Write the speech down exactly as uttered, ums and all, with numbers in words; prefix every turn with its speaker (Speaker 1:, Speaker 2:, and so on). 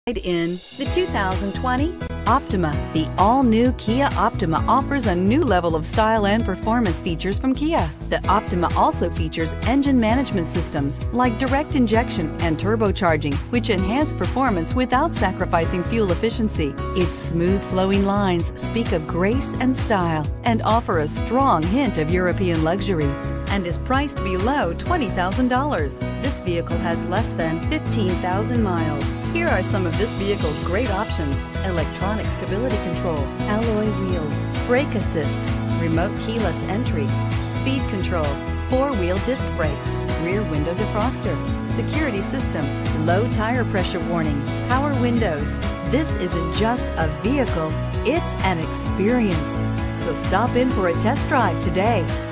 Speaker 1: In the two thousand twenty Optima. The all-new Kia Optima offers a new level of style and performance features from Kia. The Optima also features engine management systems like direct injection and turbocharging, which enhance performance without sacrificing fuel efficiency. Its smooth flowing lines speak of grace and style and offer a strong hint of European luxury, and is priced below twenty thousand dollars. This vehicle has less than fifteen thousand miles. Here are some of this vehicle's great options: electronic stability control, alloy wheels, brake assist, remote keyless entry, speed control, four-wheel disc brakes, rear window defroster, security system, low tire pressure warning, power windows. This isn't just a vehicle, it's an experience. So stop in for a test drive today.